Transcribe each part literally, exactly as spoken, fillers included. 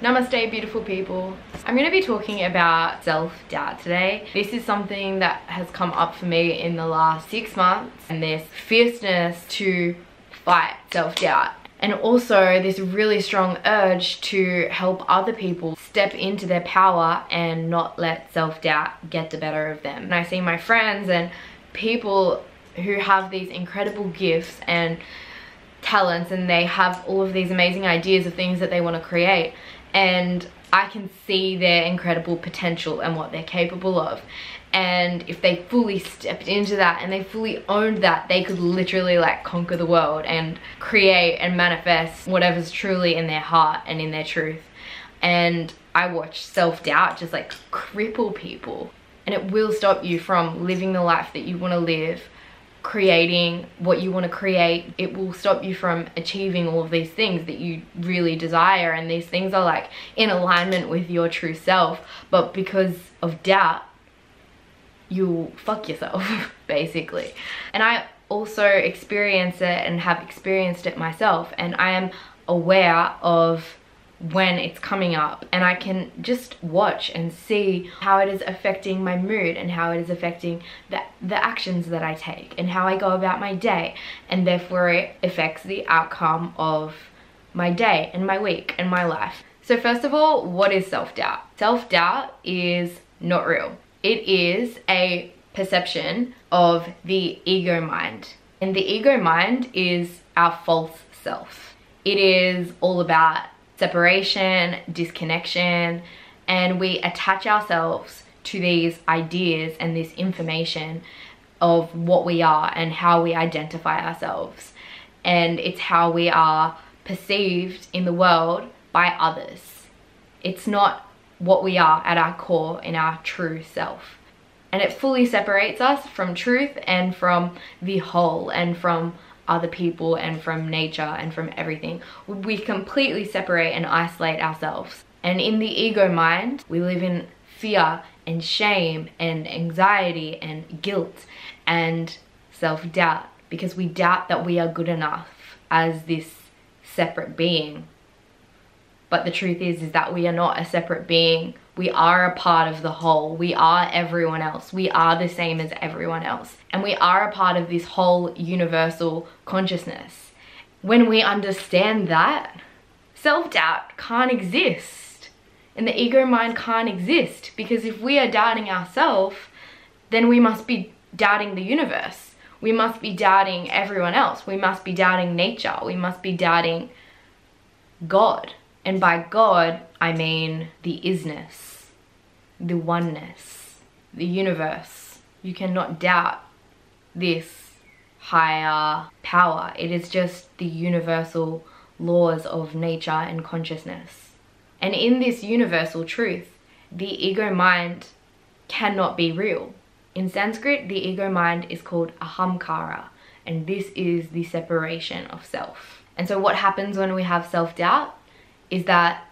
Namaste, beautiful people. I'm going to be talking about self-doubt today. This is something that has come up for me in the last six months, and this fierceness to fight self-doubt, and also this really strong urge to help other people step into their power and not let self-doubt get the better of them. And I see my friends and people who have these incredible gifts and talents, and they have all of these amazing ideas of things that they want to create, and I can see their incredible potential and what they're capable of. And if they fully stepped into that and they fully owned that, they could literally like conquer the world and create and manifest whatever's truly in their heart and in their truth. And I watch self-doubt just like cripple people, and it will stop you from living the life that you want to live, creating what you want to create. It will stop you from achieving all of these things that you really desire, and these things are like in alignment with your true self. But because of doubt, you'll fuck yourself basically. And I also experience it and have experienced it myself, and I am aware of when it's coming up, and I can just watch and see how it is affecting my mood, and how it is affecting the, the actions that I take, and how I go about my day, and therefore it affects the outcome of my day and my week and my life. So first of all, what is self-doubt? Self-doubt is not real. It is a perception of the ego mind, and the ego mind is our false self. It is all about separation, disconnection, and we attach ourselves to these ideas and this information of what we are and how we identify ourselves. And it's how we are perceived in the world by others. It's not what we are at our core, in our true self. And it fully separates us from truth and from the whole and from other people and from nature and from everything. We completely separate and isolate ourselves. And in the ego mind, we live in fear and shame and anxiety and guilt and self-doubt, because we doubt that we are good enough as this separate being. But the truth is, is that we are not a separate being. We are a part of the whole. We are everyone else. We are the same as everyone else. And we are a part of this whole universal consciousness. When we understand that, self-doubt can't exist. And the ego mind can't exist. Because if we are doubting ourselves, then we must be doubting the universe. We must be doubting everyone else. We must be doubting nature. We must be doubting God. And by God, I mean the isness, the oneness, the universe. You cannot doubt this higher power. It is just the universal laws of nature and consciousness. And in this universal truth, the ego mind cannot be real. In Sanskrit, the ego mind is called ahamkara, and this is the separation of self. And so what happens when we have self-doubt is that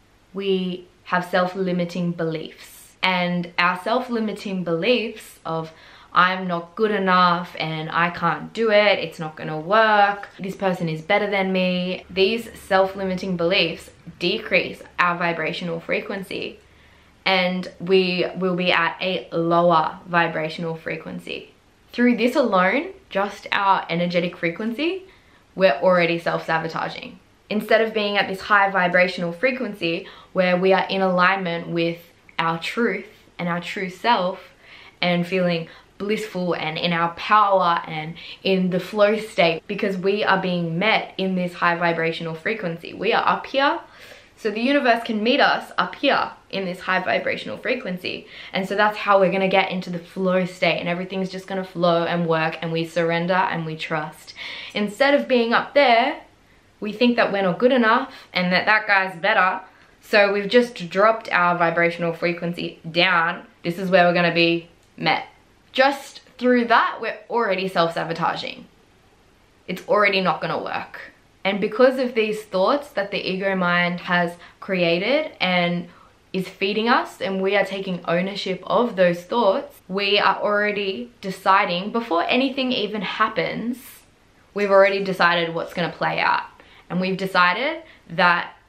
we have self-limiting beliefs. And our self-limiting beliefs of I'm not good enough and I can't do it, it's not gonna work, this person is better than me, these self-limiting beliefs decrease our vibrational frequency, and we will be at a lower vibrational frequency. Through this alone, just our energetic frequency, we're already self-sabotaging. Instead of being at this high vibrational frequency where we are in alignment with our truth and our true self and feeling blissful and in our power and in the flow state, because we are being met in this high vibrational frequency. We are up here, so the universe can meet us up here in this high vibrational frequency. And so that's how we're gonna get into the flow state, and everything's just gonna flow and work, and we surrender and we trust. Instead of being up there, we think that we're not good enough and that that guy's better, so we've just dropped our vibrational frequency down. This is where we're going to be met. Just through that, we're already self-sabotaging. It's already not going to work. And because of these thoughts that the ego mind has created and is feeding us, and we are taking ownership of those thoughts, we are already deciding, before anything even happens, we've already decided what's going to play out. And we've decided that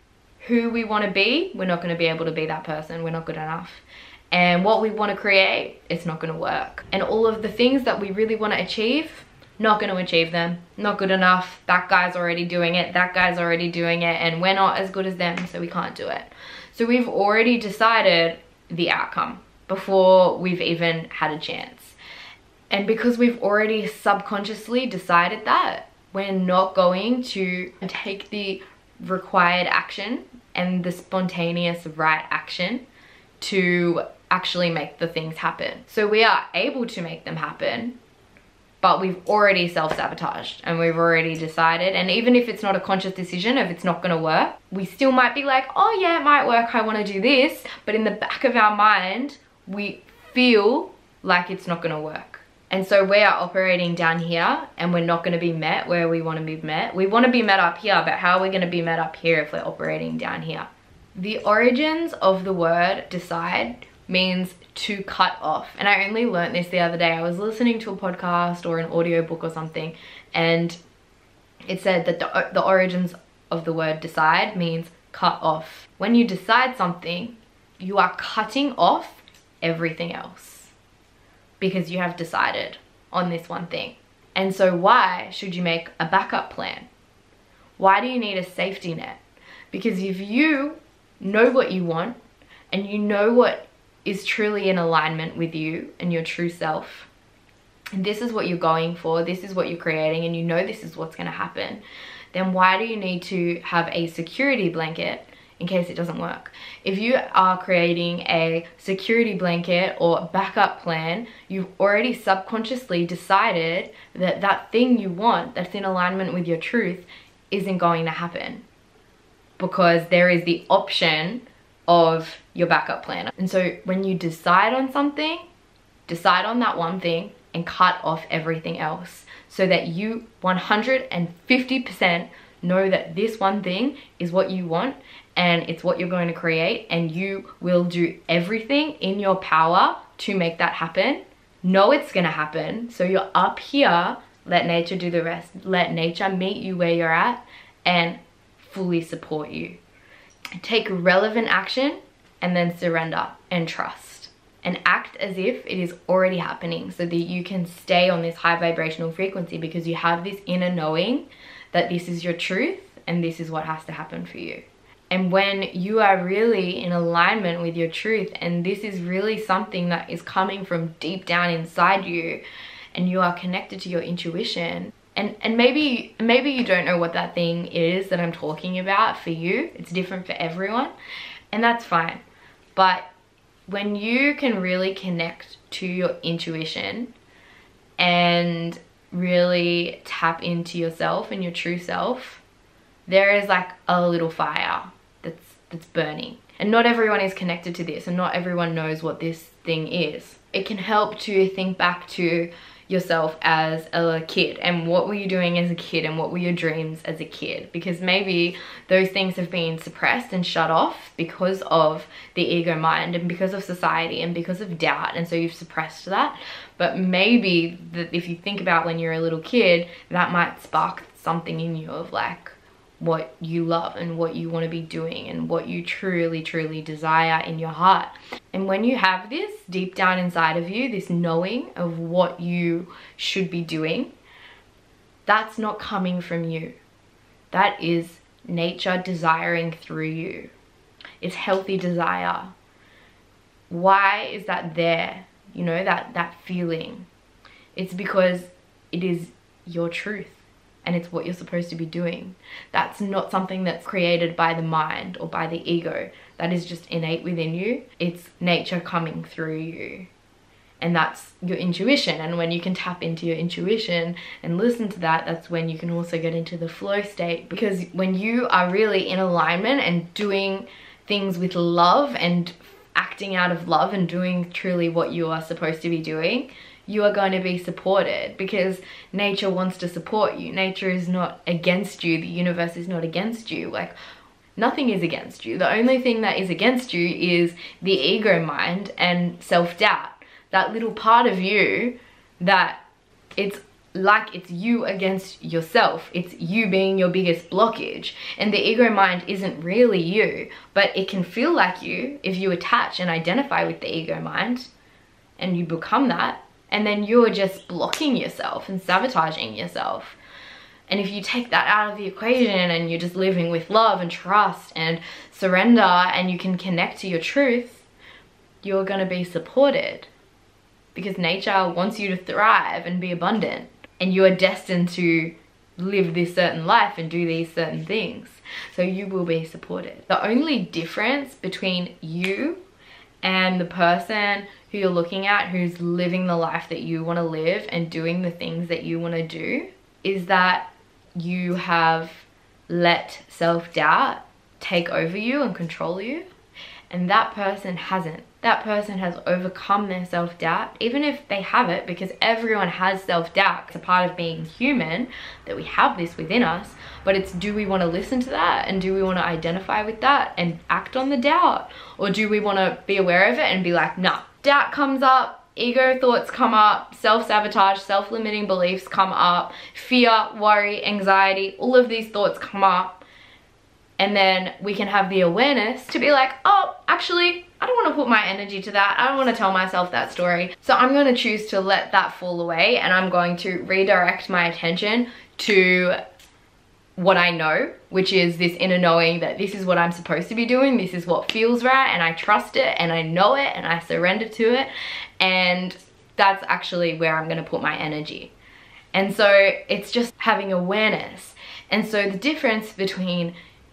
who we want to be, we're not going to be able to be that person. We're not good enough. And what we want to create, it's not going to work. And all of the things that we really want to achieve, not going to achieve them. Not good enough. That guy's already doing it. That guy's already doing it. And we're not as good as them, so we can't do it. So we've already decided the outcome before we've even had a chance. And because we've already subconsciously decided that, we're not going to take the required action and the spontaneous right action to actually make the things happen. So we are able to make them happen, but we've already self-sabotaged and we've already decided. And even if it's not a conscious decision, if it's not going to work, we still might be like, oh yeah, it might work, I want to do this. But in the back of our mind, we feel like it's not going to work. And so we are operating down here and we're not going to be met where we want to be met. We want to be met up here, but how are we going to be met up here if we're operating down here? The origins of the word decide means to cut off. And I only learned this the other day. I was listening to a podcast or an audiobook or something, and it said that the, the origins of the word decide means cut off. When you decide something, you are cutting off everything else, because you have decided on this one thing. And so why should you make a backup plan? Why do you need a safety net? Because if you know what you want and you know what is truly in alignment with you and your true self, and this is what you're going for, this is what you're creating, and you know this is what's going to happen, then why do you need to have a security blanket in case it doesn't work? If you are creating a security blanket or backup plan, you've already subconsciously decided that that thing you want that's in alignment with your truth isn't going to happen, because there is the option of your backup plan. And so when you decide on something, decide on that one thing and cut off everything else, so that you one hundred fifty percent know that this one thing is what you want and it's what you're going to create, and you will do everything in your power to make that happen. Know it's gonna happen. So you're up here, let nature do the rest. Let nature meet you where you're at and fully support you. Take relevant action and then surrender and trust. And act as if it is already happening, so that you can stay on this high vibrational frequency, because you have this inner knowing that this is your truth and this is what has to happen for you. And when you are really in alignment with your truth, and this is really something that is coming from deep down inside you, and you are connected to your intuition, and and maybe maybe you don't know what that thing is that I'm talking about for you. It's different for everyone, and that's fine. But when you can really connect to your intuition and really tap into yourself and your true self, there is like a little fire that's that's burning. And not everyone is connected to this, and not everyone knows what this thing is. It can help to think back to yourself as a kid, and what were you doing as a kid, and what were your dreams as a kid, because maybe those things have been suppressed and shut off because of the ego mind and because of society and because of doubt, and so you've suppressed that. But maybe that if you think about when you're a little kid, that might spark something in you of like what you love and what you want to be doing and what you truly truly desire in your heart. And when you have this deep down inside of you, this knowing of what you should be doing, that's not coming from you. That is nature desiring through you. It's healthy desire. Why is that there? You know, that that feeling. It's because it is your truth. And it's what you're supposed to be doing. That's not something that's created by the mind or by the ego. That is just innate within you. It's nature coming through you. And that's your intuition. And when you can tap into your intuition and listen to that, that's when you can also get into the flow state. Because when you are really in alignment and doing things with love and acting out of love and doing truly what you are supposed to be doing, you are going to be supported, because nature wants to support you. Nature is not against you. The universe is not against you. Like, nothing is against you. The only thing that is against you is the ego mind and self-doubt. That little part of you that it's like it's you against yourself. It's you being your biggest blockage. And the ego mind isn't really you, but it can feel like you if you attach and identify with the ego mind and you become that. And then you're just blocking yourself and sabotaging yourself. And if you take that out of the equation and you're just living with love and trust and surrender and you can connect to your truth, you're going to be supported. Because nature wants you to thrive and be abundant. And you are destined to live this certain life and do these certain things. So you will be supported. The only difference between you and the person who you're looking at who's living the life that you want to live and doing the things that you want to do is that you have let self-doubt take over you and control you, and that person hasn't. That person has overcome their self-doubt, even if they have it, because everyone has self-doubt. It's a part of being human that we have this within us, but it's, do we want to listen to that and do we want to identify with that and act on the doubt, or do we want to be aware of it and be like, nah, doubt comes up, ego thoughts come up, self-sabotage, self-limiting beliefs come up, fear, worry, anxiety, all of these thoughts come up. And then we can have the awareness to be like, oh, actually, I don't want to put my energy to that. I don't want to tell myself that story. So I'm going to choose to let that fall away, and I'm going to redirect my attention to what I know, which is this inner knowing that this is what I'm supposed to be doing. This is what feels right, and I trust it, and I know it, and I surrender to it. And that's actually where I'm going to put my energy. And so it's just having awareness. And so the difference between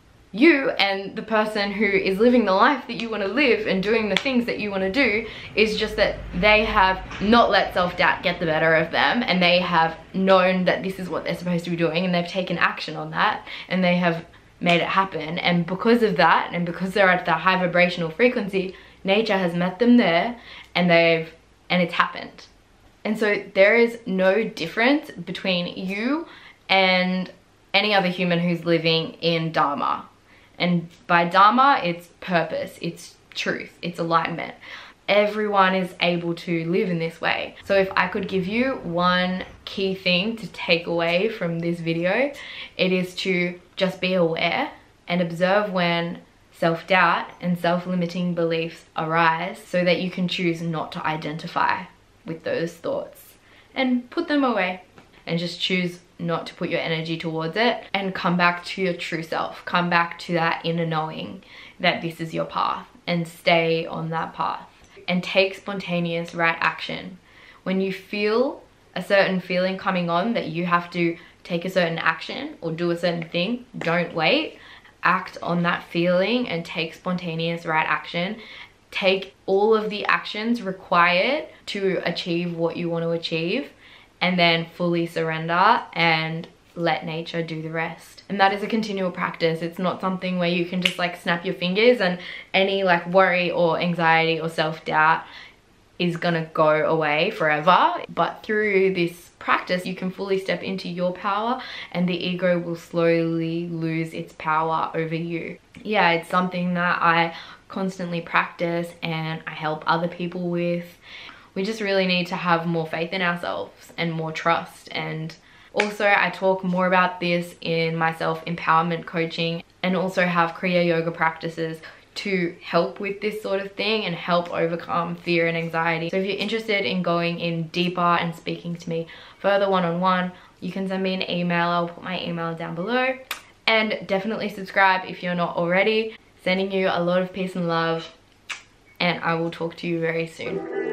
you and the person who is living the life that you want to live and doing the things that you want to do is just that they have not let self-doubt get the better of them, and they have known that this is what they're supposed to be doing, and they've taken action on that, and they have made it happen. And because of that, and because they're at the high vibrational frequency, nature has met them there, and they've and it's happened. And so there is no difference between you and any other human who's living in Dharma. And by Dharma, it's purpose, it's truth, it's alignment. Everyone is able to live in this way. So if I could give you one key thing to take away from this video, it is to just be aware and observe when self-doubt and self-limiting beliefs arise, so that you can choose not to identify with those thoughts and put them away, and just choose not to put your energy towards it, and come back to your true self. Come back to that inner knowing that this is your path, and stay on that path and take spontaneous right action. When you feel a certain feeling coming on that you have to take a certain action or do a certain thing, don't wait. Act on that feeling and take spontaneous right action. Take all of the actions required to achieve what you want to achieve, and then fully surrender and let nature do the rest. And that is a continual practice. It's not something where you can just like snap your fingers and any like worry or anxiety or self-doubt is gonna go away forever. But through this practice, you can fully step into your power, and the ego will slowly lose its power over you. Yeah, it's something that I constantly practice and I help other people with. We just really need to have more faith in ourselves and more trust. And also I talk more about this in my self-empowerment coaching, and also have Kriya yoga practices to help with this sort of thing and help overcome fear and anxiety. So if you're interested in going in deeper and speaking to me further one-on-one, you can send me an email. I'll put my email down below. And definitely subscribe if you're not already. Sending you a lot of peace and love, and I will talk to you very soon.